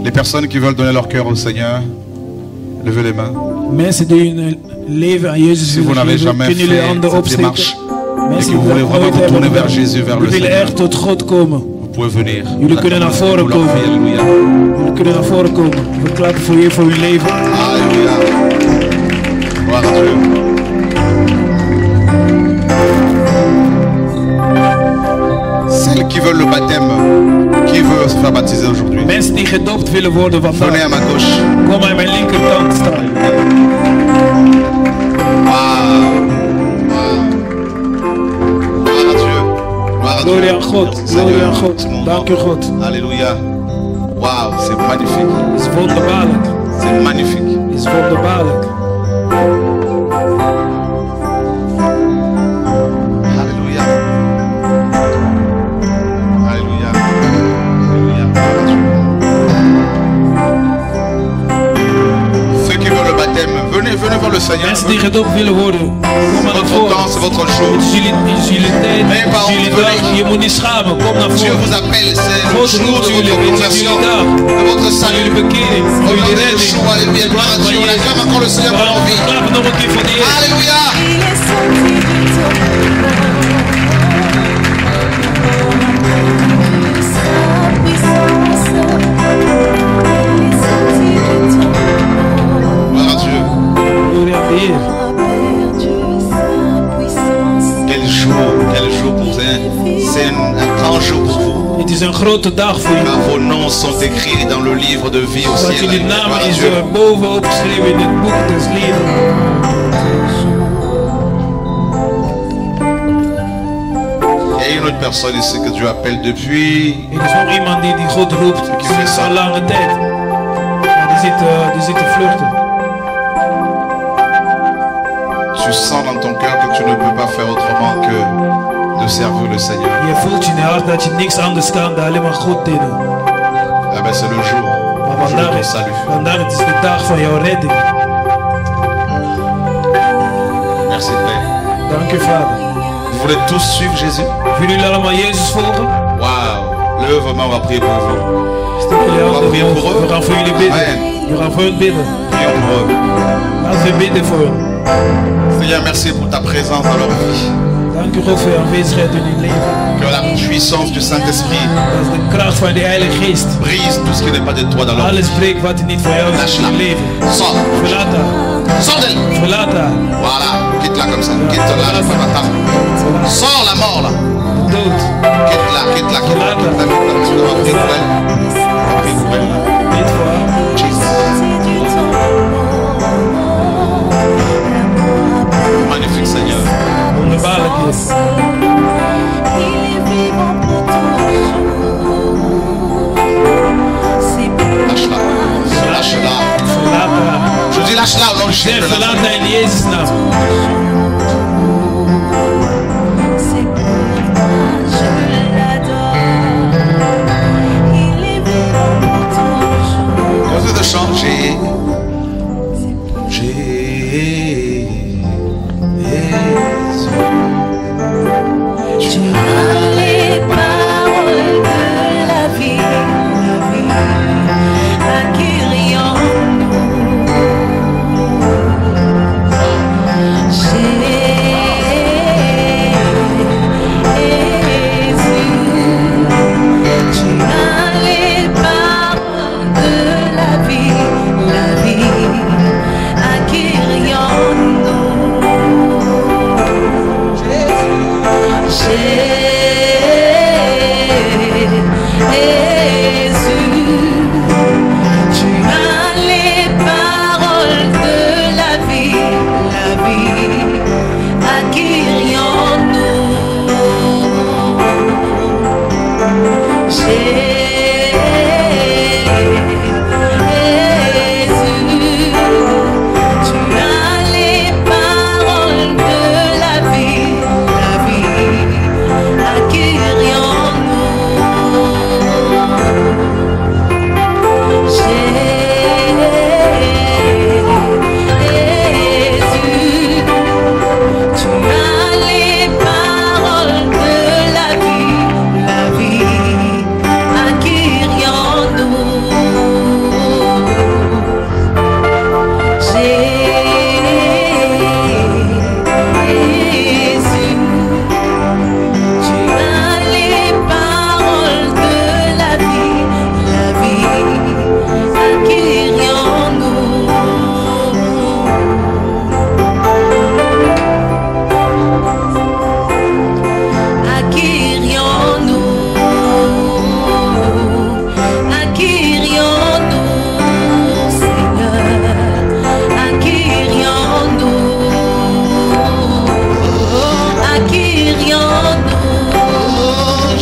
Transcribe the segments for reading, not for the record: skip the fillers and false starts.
Les personnes qui veulent donner leur cœur au Seigneur, levez les mains. Mensen die hun leven aan Jezus Si vous willen n'avez geven, jamais kunnen jullie fait handen cette opsteken. démarche et Mensen que vous die voulez dat vraiment nooit vous tourner hebben vers gedaan, Jésus, vers le jullie willen Seigneur, echt tot God komen. vous pouvez venir. Jullie kunnen naar voren Vous leur komen. priez, alléluia. Jullie kunnen naar voren komen. We klappen voor je, voor uw leven. Alléluia. Gloire à Dieu. Celles qui veulent le baptême, qui veut se faire baptiser aujourd'hui? Mensen die gedoopt willen worden Venez vandaag, à ma gauche. kom aan mijn linkerkant staan. Wow. Gloire à Dieu. Gloire à Dieu. Gloria aan God, gloria aan God. Dank u God. Alléluia. Waouh, c'est magnifique. Het is wonderbaarlijk. C'est magnifique. Het is wonderbaarlijk. Alléluia. Alléluia. Alléluia. Ceux qui veulent le baptême, venez voir le Seigneur. Mensen die gedoopt willen worden, kom maar naar Votre voren. temps, c'est votre jour. Het is jullie tijd, het is jullie dag. Je moet niet schamen, kom naar Dieu voren. vous appelle, c'est le God jour roept de jullie, votre het is conversion, jullie dag. de votre Voor salut. jullie bekering, Au voor nom jullie de redding. Yeshua, alléluia, gloire à Dieu. On acclame encore le Seigneur pour leur vie. Klappen nog een keer voor de Heer. Alléluia. Il est sorti de ton sa puissance. Il est sorti de ton Gloire à Dieu. Gloria aan de Heer. a perdu sa puissance. Quel jour pour vous, hein. C'est un grand jour pour vous. Het is een grote dag voor Car jullie. vos noms sont écrits dans le livre de vie au Dat ciel. jullie Gloire naam à is Dieu. boven opgeschreven in het boek des levens. Il y a une autre personne ici que Dieu appelle depuis. Er is nog iemand die God roept sinds al lange tijd. Ja, die zit te vluchten. Tu sens dans ton cœur que tu ne peux pas faire autrement que de servir le Seigneur. Je voelt in je hart dat je niks anders kan dan alleen maar God dienen. Eh ben c'est le jour. Maar Le jour de vandaag ton is, salut. vandaag het is de dag van jouw redding. Merci Père. Dank u, Vader. Vous voulez tous suivre Jésus? Willen jullie allemaal Jezus volgen? Waouh. Levez vos mains, on va prier pour vous. Steek jullie handen Wat weer voor omhoog. eux? We gaan voor jullie bidden. Amen. We gaan voor hun bidden. Prions pour eux. Laten we bidden voor hen. Seigneur, merci pour ta présence dans leur vie. Dank u God voor je aanwezigheid in hun leven. Que la puissance du Saint-Esprit Dat is de kracht van de Heilige Geest. brise tout ce qui n'est pas de toi dans leur vie. Alles breekt wat niet voor jou is Lâche in la. je leven. Sors. Verlaat haar. Sors d'elle. Verlaat haar. Voilà. Quitte-la comme ça. Quitte-la. Je peux pas t'attendre. Sors la mort là. Dood. Quitte-la, quitte-la, quitte-la. Quitte-la. On va prier pour elle. On va prier pour elle. Bid voor haar. Magnifique Seigneur. Wonderbaarlijk is. Il est vivant pour toujours. C'est Lâche-la. Lâche-la. Verlaat haar. Je dis lâche-la au nom de Zeg, Jésus. verlaat haar in Jezus' naam. C'est pourquoi je l'adore. Il est vivant pour toujours. On veut de changer. Tu as les paroles de la vie, accueillir en nous. Jésus, tu as les paroles de la vie, accueillir en nous. Jésus, tu as les paroles de la vie, accueillir en nous. Jésus, tu as les paroles de la vie,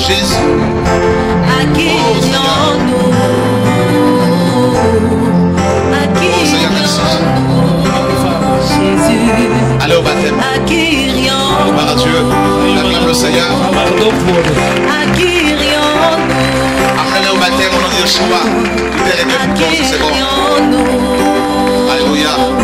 Jésus. Accueillons-nous. Accueillons-nous. Jésus. Allez au baptême. Accueillons-nous. Gloire à Dieu. Acclame le Seigneur. Accueillons-nous. Amenez-le au baptême au nom de Yeshua. Tout est réglé pour toi, c'est bon. Alléluia.